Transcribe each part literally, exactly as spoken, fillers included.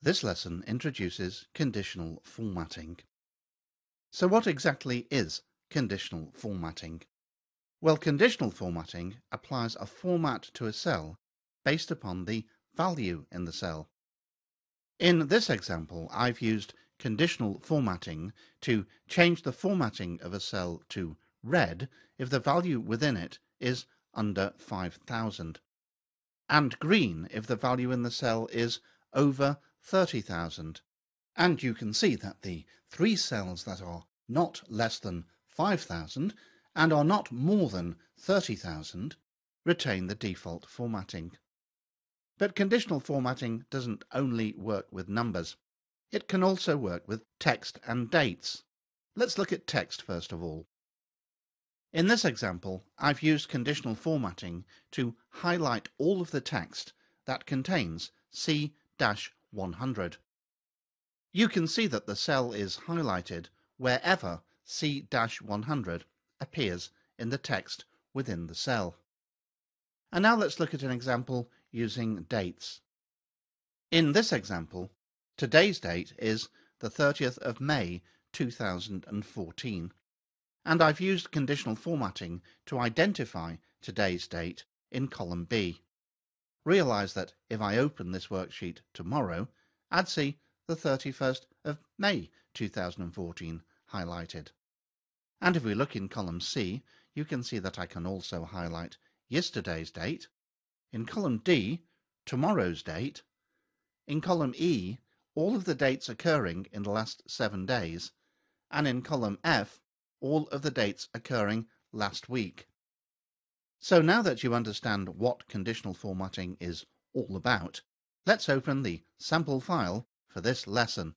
This lesson introduces conditional formatting. So what exactly is conditional formatting? Well, conditional formatting applies a format to a cell based upon the value in the cell. In this example, I've used conditional formatting to change the formatting of a cell to red if the value within it is under five thousand, and green if the value in the cell is over thirty thousand. And you can see that the three cells that are not less than five thousand and are not more than thirty thousand retain the default formatting. But conditional formatting doesn't only work with numbers. It can also work with text and dates. Let's look at text first of all. In this example, I've used conditional formatting to highlight all of the text that contains C one hundred. You can see that the cell is highlighted wherever C one hundred appears in the text within the cell. And now let's look at an example using dates. In this example, today's date is the thirtieth of May two thousand fourteen, and I've used conditional formatting to identify today's date in column B. Realise that if I open this worksheet tomorrow, I'd see the thirty-first of May two thousand fourteen highlighted. And if we look in column C, you can see that I can also highlight yesterday's date. In column D, tomorrow's date. In column E, all of the dates occurring in the last seven days. And in column F, all of the dates occurring last week. So now that you understand what conditional formatting is all about, let's open the sample file for this lesson.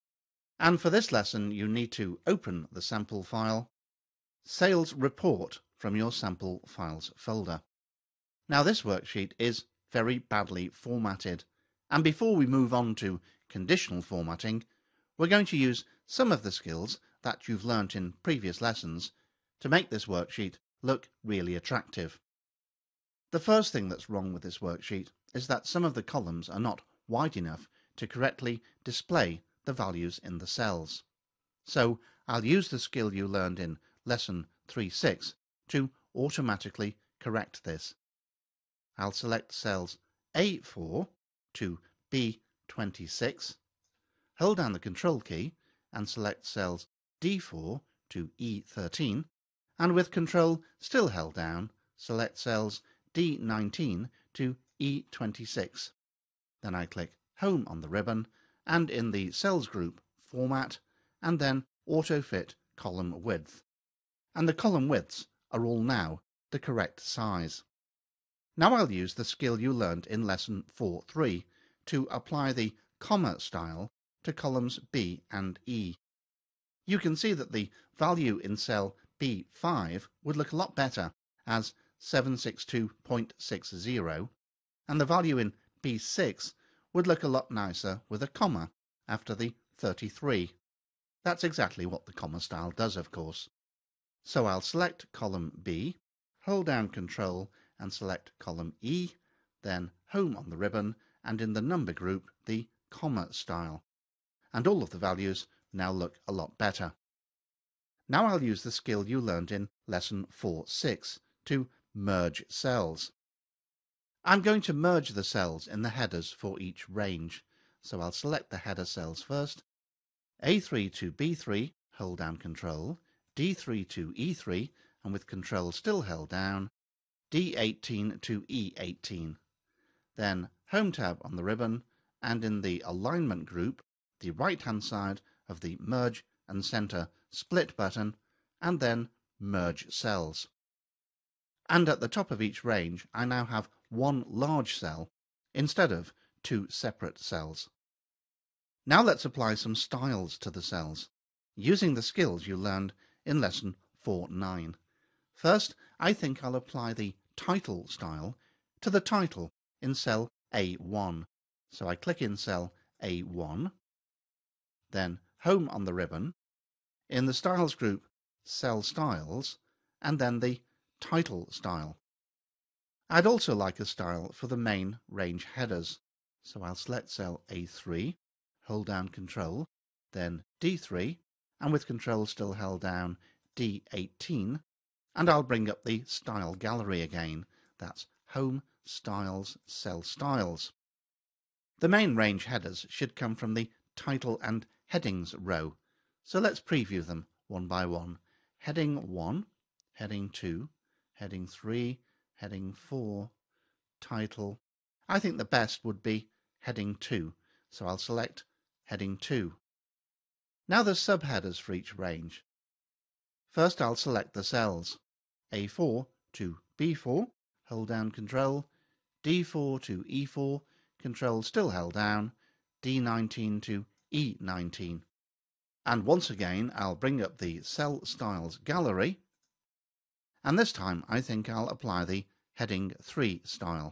And for this lesson, you need to open the sample file, Sales Report from your Sample Files folder. Now this worksheet is very badly formatted, and before we move on to conditional formatting, we're going to use some of the skills that you've learnt in previous lessons to make this worksheet look really attractive. The first thing that's wrong with this worksheet is that some of the columns are not wide enough to correctly display the values in the cells. So I'll use the skill you learned in lesson three point six to automatically correct this. I'll select cells A four to B twenty-six, hold down the Control key and select cells D four to E thirteen, and with Control still held down, select cells D nineteen to E twenty-six. Then I click Home on the ribbon, and in the Cells group, Format, and then Auto Fit Column Width. And the column widths are all now the correct size. Now I'll use the skill you learned in lesson four point three to apply the comma style to columns B and E. You can see that the value in cell B five would look a lot better as seven sixty-two point six zero, and the value in B six would look a lot nicer with a comma after the thirty-three. That's exactly what the comma style does, of course. So I'll select column B, hold down Control and select column E, then Home on the ribbon, and in the number group, the comma style. And all of the values now look a lot better. Now I'll use the skill you learned in lesson four point six to merge cells. I'm going to merge the cells in the headers for each range, so I'll select the header cells first, A three to B three, hold down Control, D three to E three, and with Control still held down, D eighteen to E eighteen. Then Home tab on the ribbon, and in the Alignment group, the right-hand side of the Merge and Center Split button, and then Merge Cells. And at the top of each range, I now have one large cell instead of two separate cells. Now let's apply some styles to the cells, using the skills you learned in lesson four point nine. First, I think I'll apply the title style to the title in cell A one. So I click in cell A one, then Home on the ribbon, in the Styles group, Cell Styles, and then the Title style. I'd also like a style for the main range headers, so I'll select cell A three, hold down Control, then D three, and with Control still held down, D eighteen, and I'll bring up the Style Gallery again. That's Home, Styles, Cell Styles. The main range headers should come from the Title and Headings row, so let's preview them one by one. Heading one, Heading two, Heading three, Heading four, Title. I think the best would be Heading two, so I'll select Heading two. Now there's subheaders for each range. First I'll select the cells. A four to B four, hold down Control, D four to E four, Control still held down, D nineteen to E nineteen. And once again I'll bring up the Cell Styles Gallery, and this time I think I'll apply the Heading three style.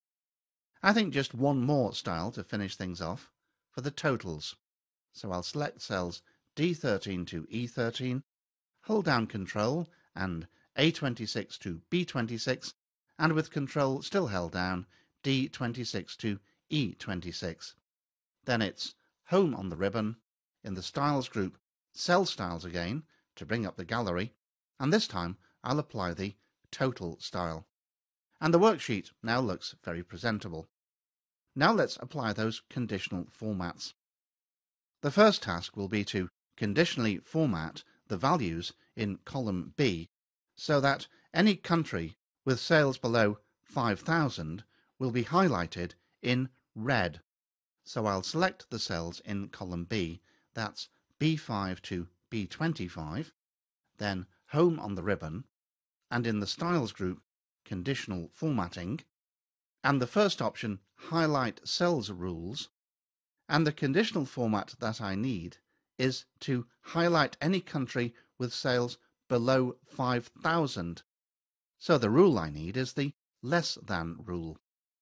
I think just one more style to finish things off for the totals. So I'll select cells D thirteen to E thirteen, hold down Control and A twenty-six to B twenty-six, and with Control still held down, D twenty-six to E twenty-six. Then it's Home on the ribbon, in the Styles group, Cell Styles again, to bring up the gallery, and this time I'll apply the Total style. And the worksheet now looks very presentable. Now let's apply those conditional formats. The first task will be to conditionally format the values in column B so that any country with sales below five thousand will be highlighted in red. So I'll select the cells in column B, that's B five to B twenty-five, then Home on the ribbon, and in the Styles group, Conditional Formatting, and the first option, Highlight Cells Rules, and the conditional format that I need is to highlight any country with sales below five thousand. So the rule I need is the less than rule.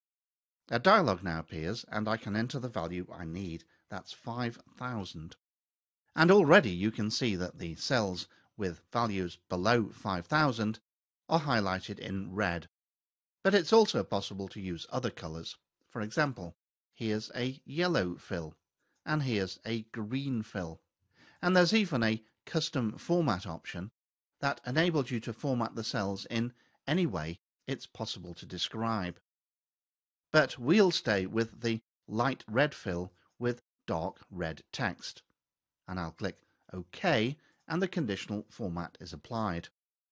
A dialog now appears and I can enter the value I need, that's five thousand. And already you can see that the cells with values below five thousand are highlighted in red. But it's also possible to use other colours. For example, here's a yellow fill, and here's a green fill. And there's even a custom format option that enables you to format the cells in any way it's possible to describe. But we'll stay with the light red fill with dark red text. And I'll click OK, and the conditional format is applied.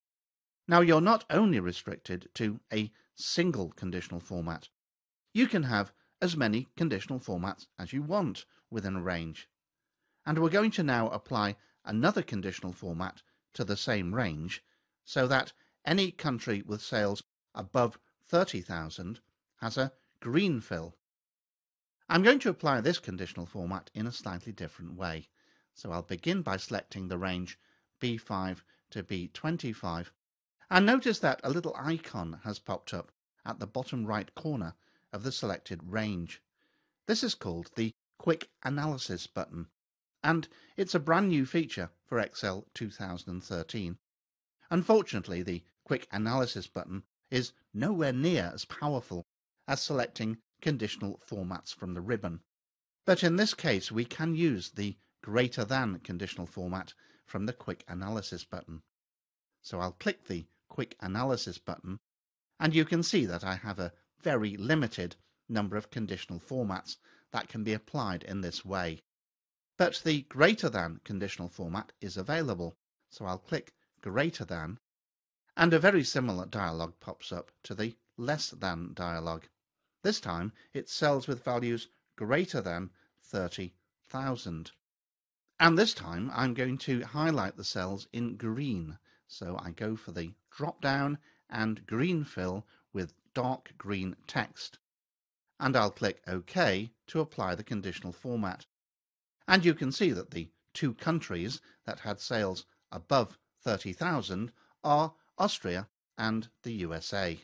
Now you're not only restricted to a single conditional format. You can have as many conditional formats as you want within a range. And we're going to now apply another conditional format to the same range so that any country with sales above thirty thousand has a green fill. I'm going to apply this conditional format in a slightly different way. So I'll begin by selecting the range B five to B twenty-five, and notice that a little icon has popped up at the bottom right corner of the selected range. This is called the Quick Analysis button, and it's a brand new feature for Excel two thousand thirteen. Unfortunately, the Quick Analysis button is nowhere near as powerful as selecting conditional formats from the ribbon. But in this case, we can use the greater than conditional format from the Quick Analysis button. So I'll click the Quick Analysis button, and you can see that I have a very limited number of conditional formats that can be applied in this way. But the greater than conditional format is available, so I'll click greater than, and a very similar dialog pops up to the less than dialog. This time it's cells with values greater than thirty thousand. And this time I'm going to highlight the cells in green. So I go for the drop down and green fill with dark green text. And I'll click OK to apply the conditional format. And you can see that the two countries that had sales above thirty thousand are Austria and the U S A.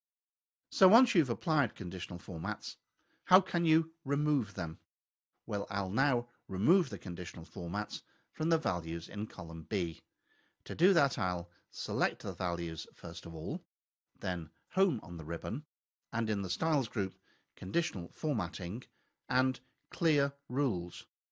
So once you've applied conditional formats, how can you remove them? Well, I'll now remove the conditional formats from the values in column B. To do that, I'll select the values first of all, then Home on the ribbon, and in the Styles group, Conditional Formatting, and Clear Rules.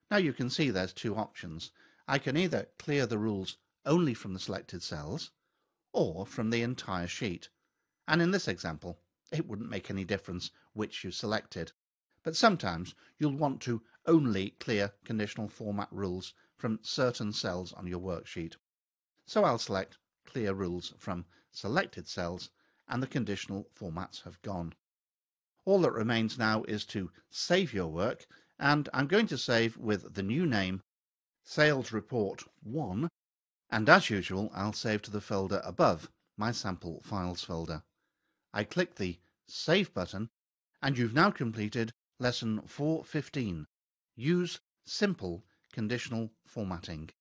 Now you can see there's two options. I can either clear the rules only from the selected cells or from the entire sheet. And in this example, it wouldn't make any difference which you selected. But sometimes you'll want to only clear conditional format rules from certain cells on your worksheet. So I'll select Clear Rules from Selected Cells, and the conditional formats have gone. All that remains now is to save your work, and I'm going to save with the new name Sales Report one, and as usual I'll save to the folder above, my sample files folder. I click the Save button, and you've now completed lesson four fifteen. Use simple conditional formatting.